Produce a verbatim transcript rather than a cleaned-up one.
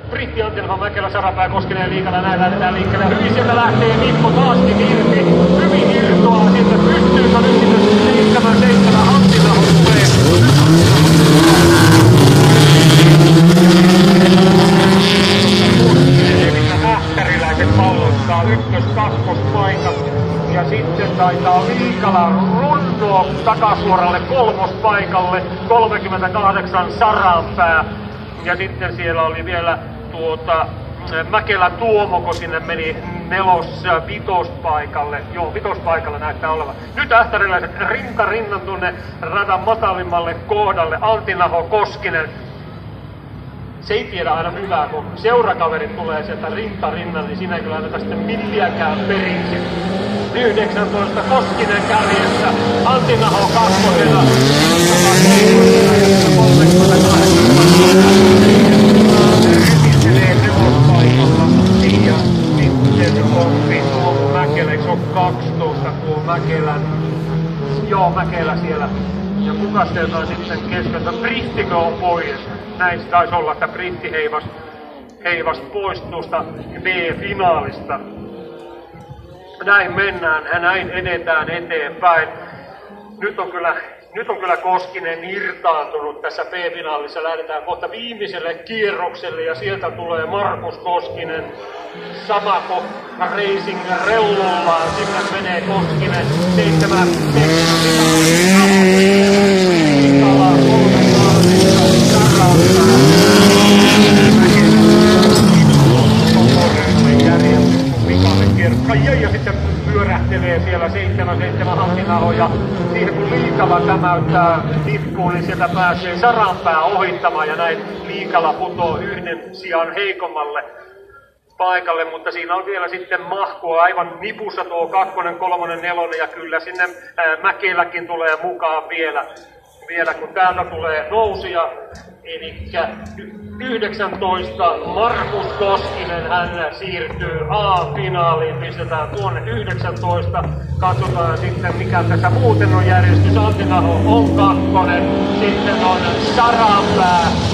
Britti Antti Naho, Mäkelä, Sarapää, Koskinen ja Liikala, näin lähdetään liikkeelle. Hyvin sieltä lähtee Mikko taaskin irti. Hyvin irtoaa sieltä. Pystyykö nyt sinne seitsemän seitsemän Antti Naho tulee. Eli ähtäriläiset pallottaa ykkös-kakkospaikat. Ja sitten taitaa Liikala runnoa takasuoralle kolmospaikalle. kolmekymmentäkahdeksan Saranpää. Ja sitten siellä oli vielä tuota Mäkelä Tuomoko sinne meni nelos vitospaikalle. Joo, vitospaikalla näyttää olevan. Nyt ähtäriläiset rinta rinnan tuonne radan matalimmalle kohdalle. Antti Naho, Koskinen. Se ei tiedä aina hyvää, kun seurakaverit tulee sieltä rinta rinnan, niin siinä ei kyllä anneta sitten milliäkään periksi. yhdeksäntoista Koskinen kärjessä, Antti Naho kakkosena. Rytistelee nelospaikalla ja sitten pompi tuo Mäkelä, eikö se on kaksitoista tuo Mäkelän? Joo, Mäkelä siellä. Ja kuka sieltä on sitten keskeltä? Brittikö on pois? Näin taisi olla, että Britti heivas, heivas pois tuosta B-finaalista. Näin mennään, näin edetään eteenpäin. Nyt on kyllä, nyt on kyllä Koskinen irtaantunut tässä B-finaalissa. Lähdetään kohta viimeiselle kierrokselle ja sieltä tulee Markus Koskinen. Samako Racing reulollaan, sinne menee Koskinen. Seitsemän, seitsemän, ja sitten pyörähtelee siellä seitsemän seitsemän Antti Naho ja siihen kun Liikala tämäyttää tippuun, niin sieltä pääsee Saranpää ohittamaan ja näin Liikala putoo yhden sijaan heikommalle paikalle, mutta siinä on vielä sitten mahkua aivan nipussa tuo kakkonen, kolmonen, nelonen ja kyllä sinne ää, Mäkeläkin tulee mukaan vielä, vielä kun täältä tulee nousia. Eli yhdeksäntoista Markus Koskinen, hän siirtyy A-finaaliin, pistetään tuonne yhdeksäntoista. Katsotaan sitten mikä tässä muuten on järjestys. Antti Naho on kakkonen, sitten on Saranpää.